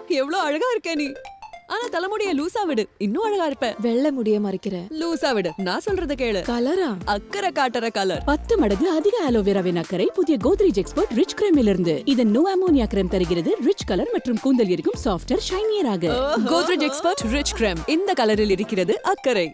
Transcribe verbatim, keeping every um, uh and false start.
எவ்வளவு அழகா இருக்க நீ. ஆனா தலைமுடிய லூசா விடு, இன்னும் அழகா இருப்ப. வெள்ளை முடிய மறைக்கிற. லூசா விடு, நான் சொல்றத கேளு. கலரா? அக்கறை காட்டுற கலர். பத்து மடங்கு அதிக ஆலோவேராவின் அக்கறை புதிய கோத்ரேஜ் எக்ஸ்பர்ட் ரிச் கிரேமில் இருந்து. இது நோ அமோனியா கிரேம் தருகிறது ரிச் கலர் மற்றும் கூந்தல் இருக்கும் சாஃப்டர் ஷைனியர் ஆக. கோத்ரேஜ் எக்ஸ்பர்ட் ரிச் கிரேம், இந்த கலரில் இருக்கிறது அக்கறை.